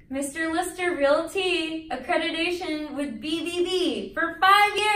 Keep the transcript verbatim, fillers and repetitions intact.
Mister Lister Realty Accreditation with B B B for five years.